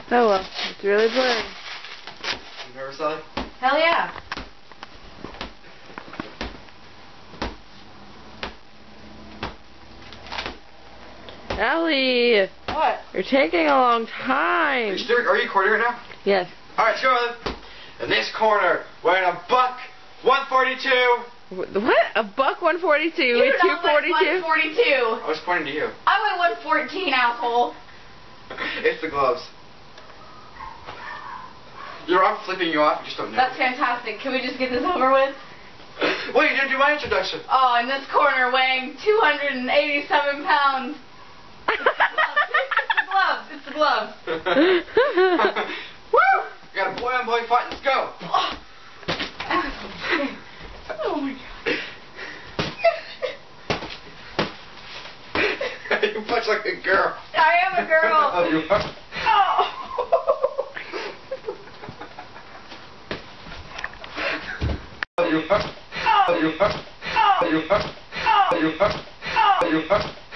Oh well, it's really blurry. You nervous, Ellie? Hell yeah. Ellie! What? You're taking a long time. Are you recording right now? Yes. Alright, let's go. In this corner, weighing a buck, 142. What? A buck 142? You Wait, don't weigh 242? 142. I was pointing to you. I weigh 114, asshole. It's the gloves. I'm flipping you off, you just don't know. That's fantastic. Can we just get this over with? Wait, you didn't do my introduction. Oh, in this corner, weighing 287 pounds. It's the gloves. It's the gloves. Woo! We got a boy-on-boy fight. Let's go. Oh my god. You punch like a girl. I am a girl. Oh, you are. Oh. Oh, you are. Oh, you are. Oh, you are. Oh, you are. Oh, you are.